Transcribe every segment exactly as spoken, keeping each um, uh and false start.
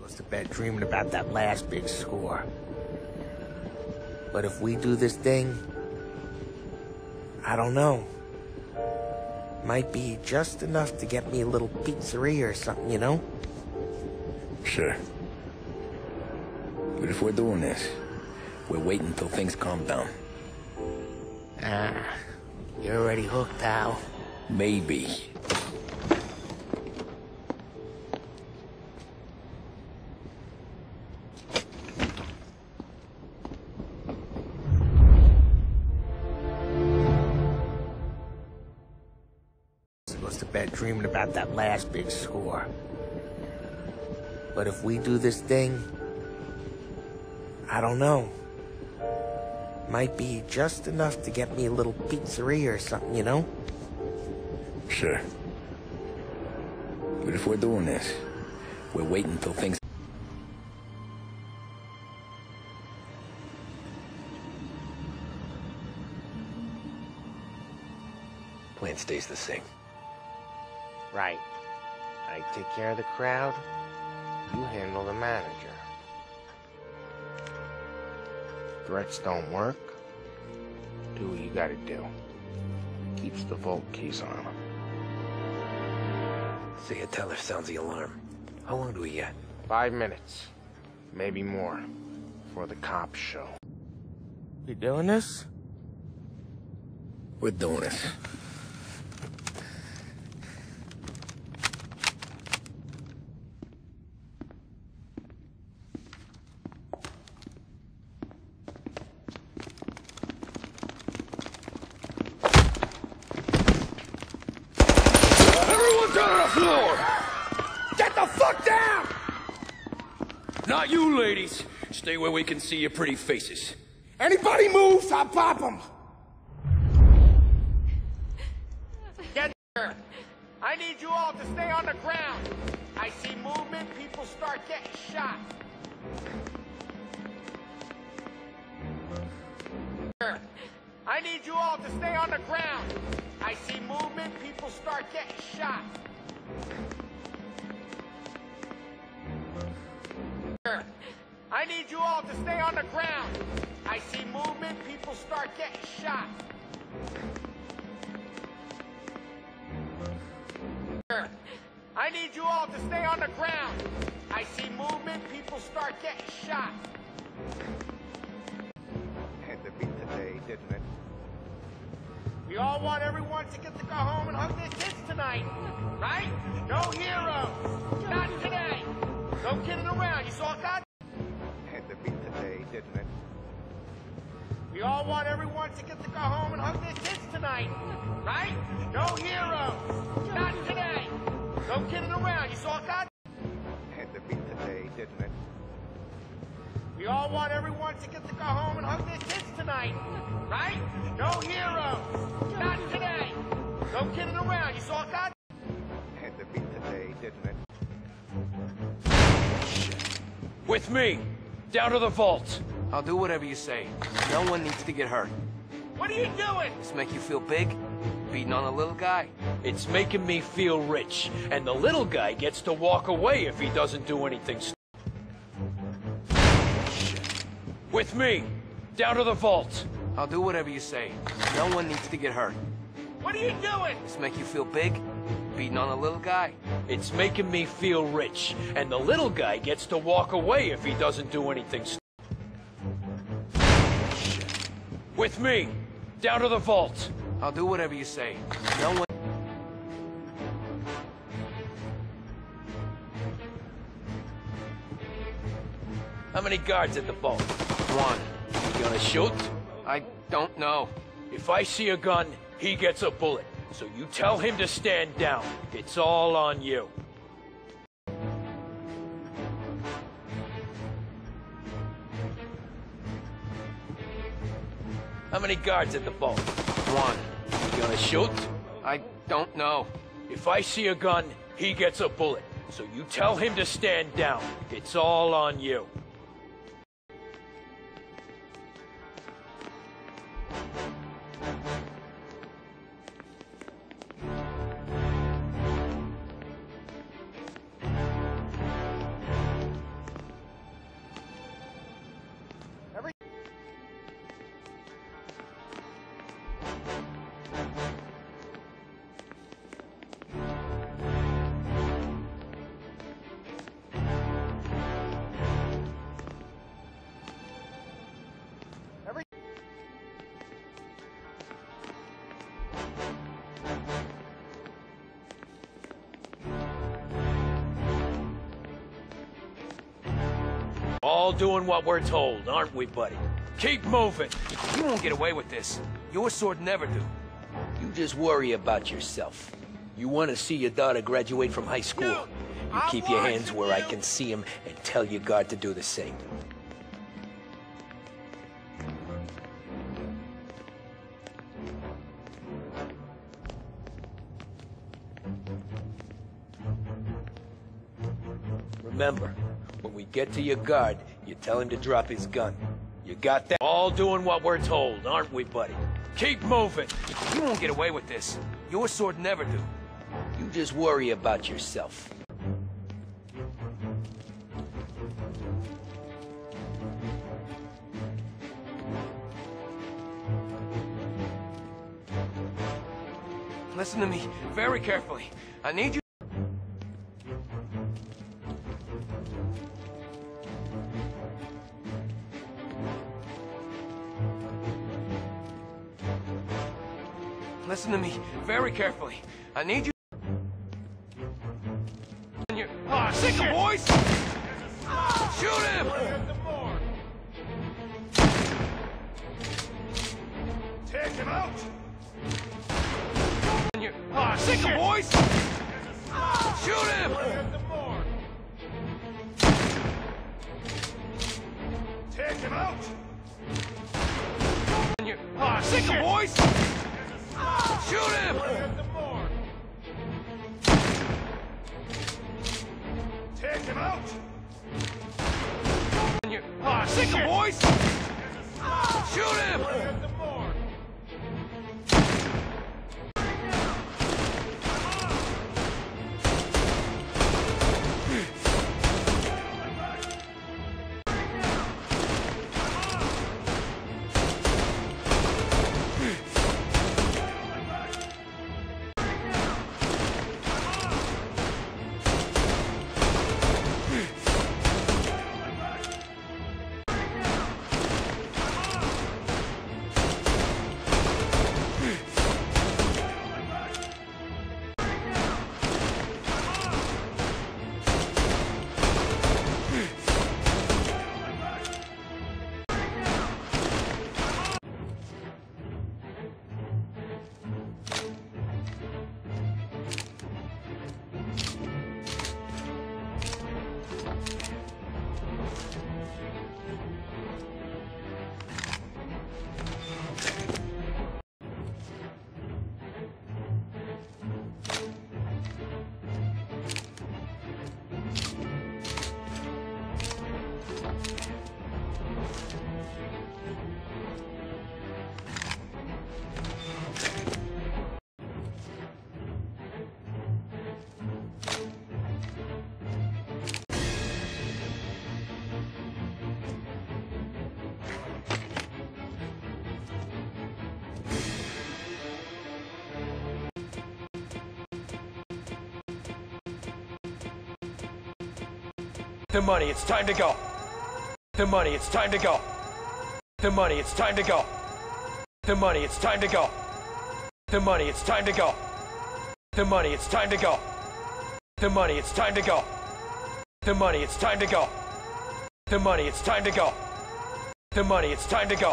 Goes to bed dreaming about that last big score. But if we do this thing, I don't know. Might be just enough to get me a little pizzeria or something, you know? Sure. But if we're doing this, we're waiting until things calm down. Ah, you're already hooked, pal. Maybe. Goes to bed dreaming about that last big score. But if we do this thing, I don't know. Might be just enough to get me a little pizzeria or something, you know? Sure. But if we're doing this, we're waiting until things... Plan stays the same. Right. I take care of the crowd, you handle the manager. Threats don't work, do what you gotta do. Keeps the vault keys on him. See, a teller sounds the alarm. How long do we get? Five minutes, maybe more, before the cops show. You doing this? We're doing this. Get the fuck down! Not you, ladies. Stay where we can see your pretty faces. Anybody moves, I'll pop them. Get here. I need you all to stay on the ground. I see movement, people start getting shot. Here. I need you all to stay on the ground. I see movement, people start getting shot. I need you all to stay on the ground. I see movement, people start getting shot. I need you all to stay on the ground. I see movement, people start getting shot. Had to be today, didn't it? We all want everyone to get to go home and hug their kids tonight, right? No heroes. Not today. No kidding around. You saw God? Had to be today, didn't it? We all want everyone to get to go home and hug their kids tonight, right? No heroes. Not today. No kidding around. You saw God? Had to be today, didn't it? We all want everyone to get to go home and hug their kids tonight, right? No heroes. Not today. No kidding around. You saw God? Had to be today, didn't it? With me. Down to the vault. I'll do whatever you say. No one needs to get hurt. What are you doing? This make you feel big? Beating on a little guy? It's making me feel rich, and the little guy gets to walk away if he doesn't do anything stupid. With me. Down to the vault. I'll do whatever you say. No one needs to get hurt. What are you doing? This make you feel big? Beating on a little guy? It's making me feel rich, and the little guy gets to walk away if he doesn't do anything stupid. With me. Down to the vault. I'll do whatever you say. No one... How many guards at the vault? One. You gonna shoot? I don't know. If I see a gun, he gets a bullet. So you tell him to stand down. It's all on you. How many guards at the vault? One. You gonna shoot? I don't know. If I see a gun, he gets a bullet. So you tell him to stand down. It's all on you. All doing what we're told, aren't we, buddy? Keep moving. You won't get away with this. Your sword never do. You just worry about yourself. You want to see your daughter graduate from high school. You keep your hands where I can see them and tell your guard to do the same. Remember, when we get to your guard, you tell him to drop his gun. You got that? All doing what we're told, aren't we, buddy? Keep moving. You won't get away with this. Your sword never do. You just worry about yourself. Listen to me very carefully. I need you. Listen to me very carefully. I need you. Ah, sick him, boys! Shoot him! Take him out! Ah, sick him, boys! Shoot him! Take him out! Ah, sick him, boys! Shoot him! Take him out! Ah, sick him, boys! Shoot him! The money, it's time to go. The money, it's time to go. The money, it's time to go. The money, it's time to go. The money, it's time to go. The money, it's time to go. The money, it's time to go. The money, it's time to go. The money, it's time to go. The money, it's time to go.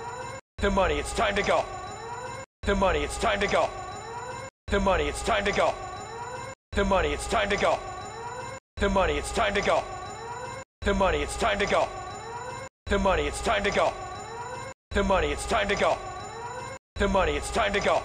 The money, it's time to go. The money, it's time to go. The money, it's time to go. The money, it's time to go. The money, it's time to go. The money, it's time to go. The money, it's time to go. The money, it's time to go. The money, it's time to go.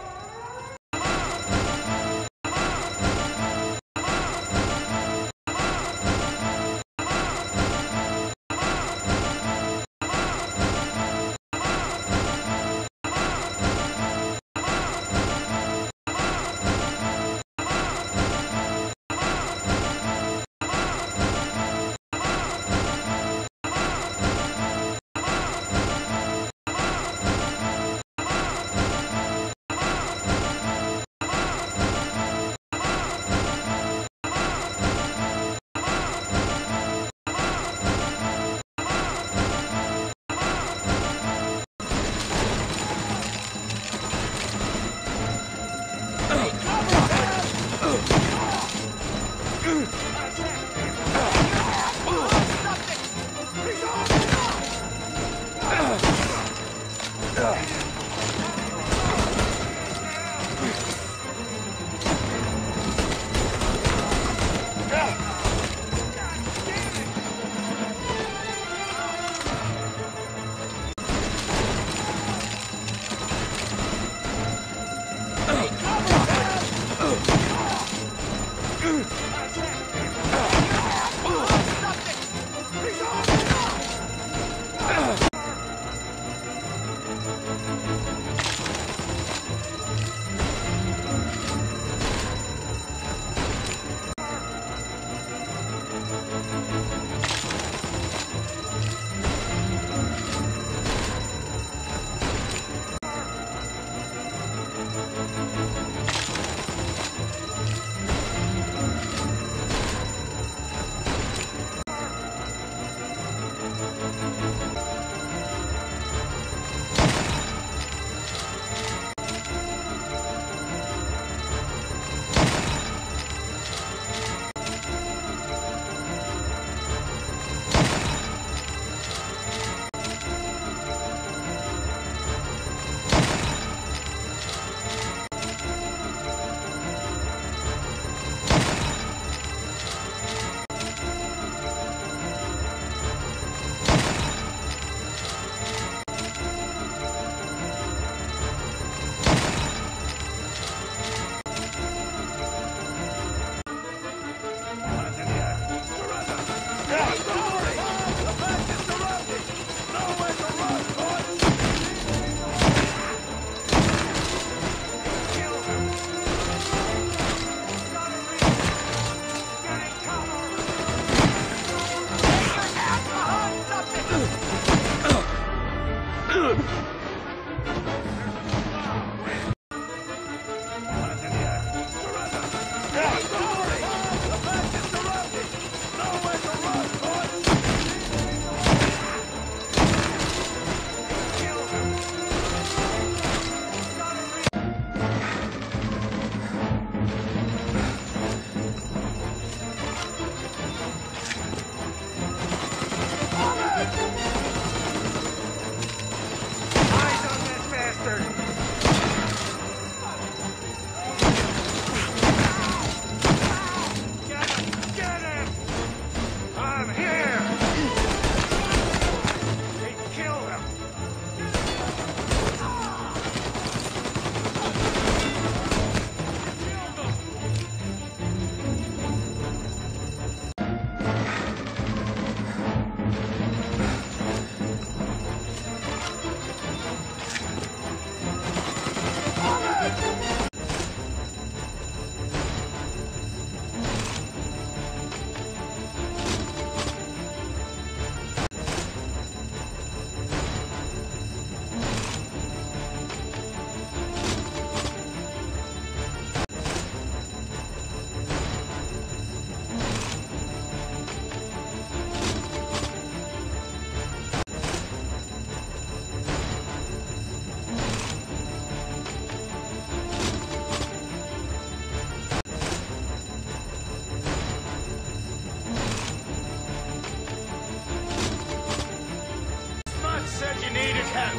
him!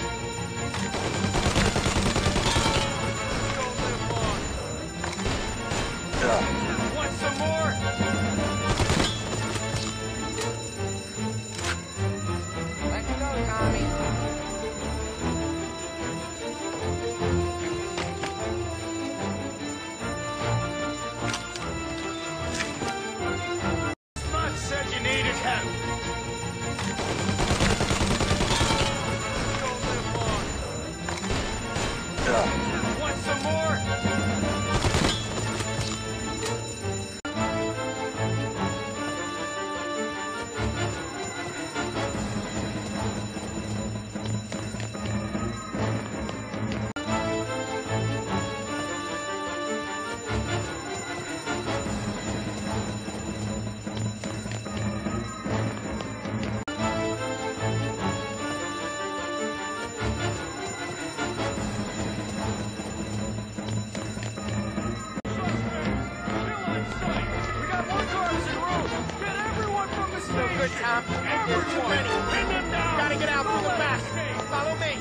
Don't live long. Want some more? Let's go, Tommy. Spot said you needed him. Don't live long. Want some more? Good, Tom. Everyone. Pin them down. Gotta get out through the back. Follow me.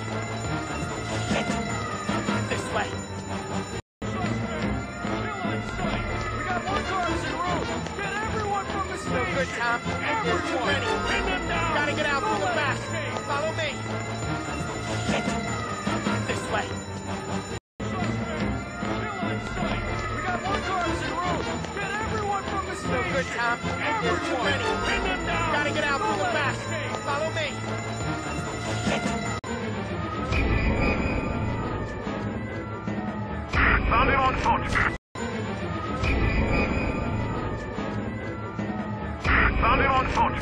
This way. We got more cars en route. Get everyone from the stage. Good, Tom. Everyone. Pin them down. Gotta get out through the back. Follow me. This way. We got more cars en route. Get everyone from the stage. Good, Tom. Everyone. Pin them down. Gotta get out through the back. Follow me. Found him on foot. Found him on foot.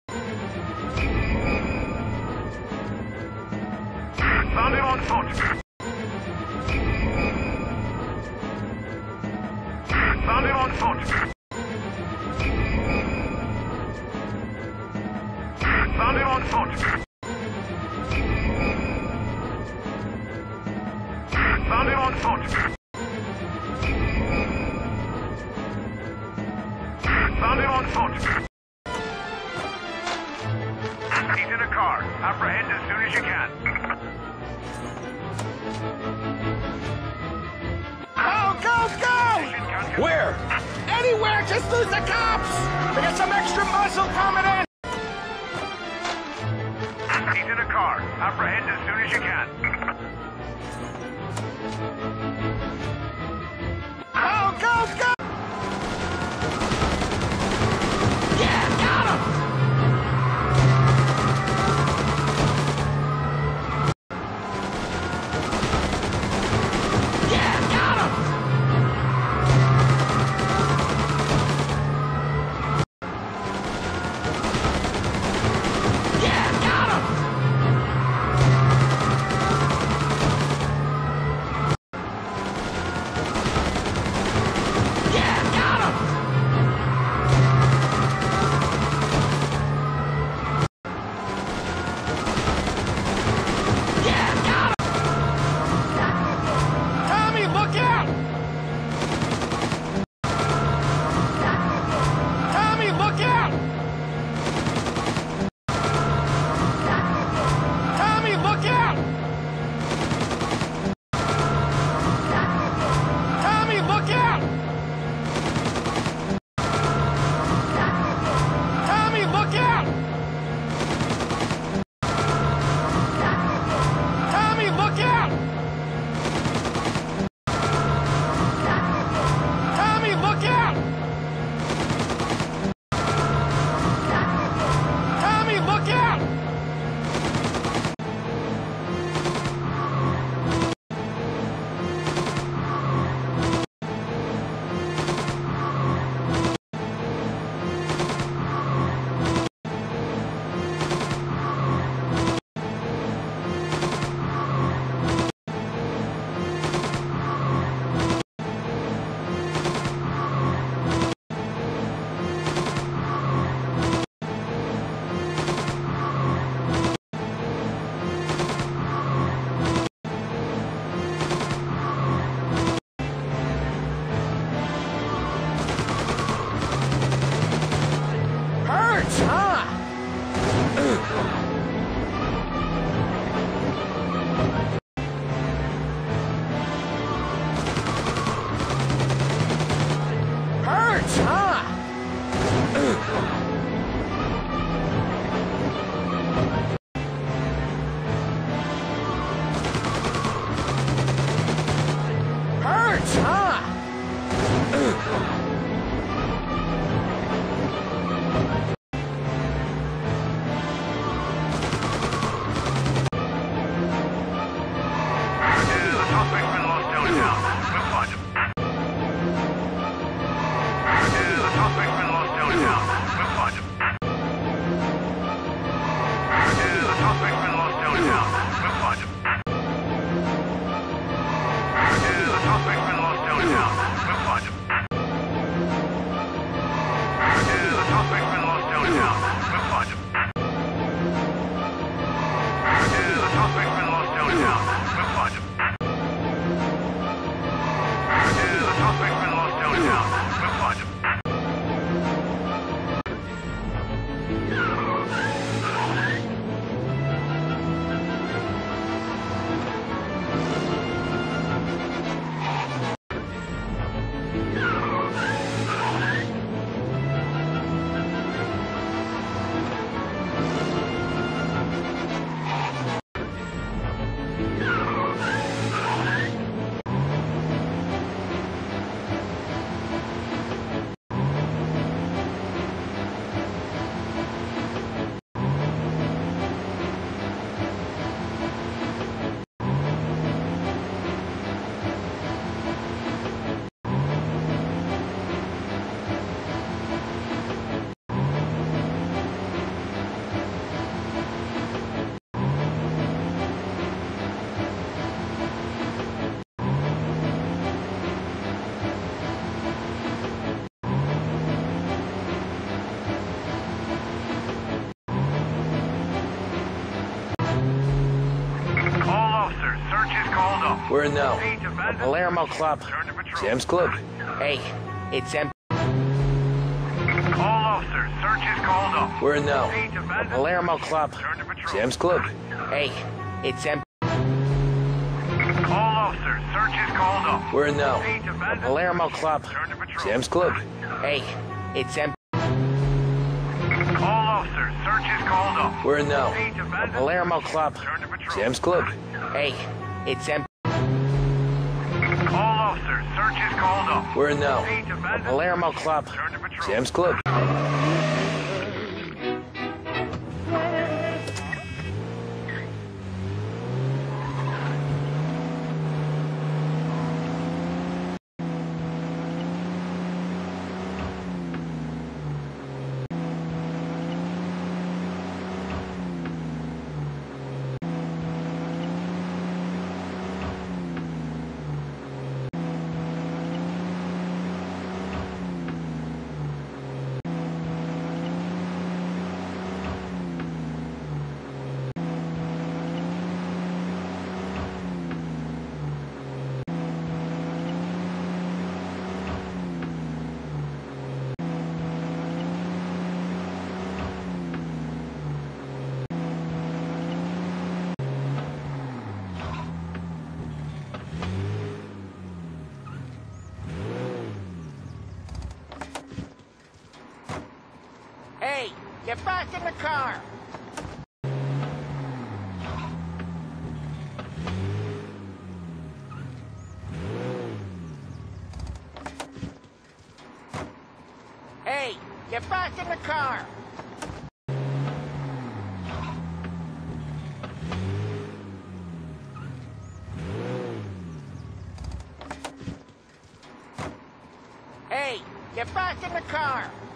Found him on foot. Found him on foot. Found him on foot. Found him on foot. Found him on foot. He's in a car. Apprehend as soon as you can. Go, go, go! Where? Anywhere, just lose the cops! We got some extra muscle coming in! He's in a car. Apprehend as soon as you can. Go, go, go! Yeah, got him! Yeah, got him! Yeah, got him! Where now? Palermo Club. Sam's Club. Hey, it's empty. All officers, search is called off. Where now? Palermo Club. Sam's Club. Hey, it's empty. All officers, search is called off. Where now? Palermo Club. Sam's Club. Hey, it's empty. All officers, search is called off. Where now? Palermo Club. Sam's Club. Hey, it's empty. All officers, search is called off. Where now? Palermo Club. Sam's Club. Hey, get back in the car. Hey, get back in the car. Hey, get back in the car.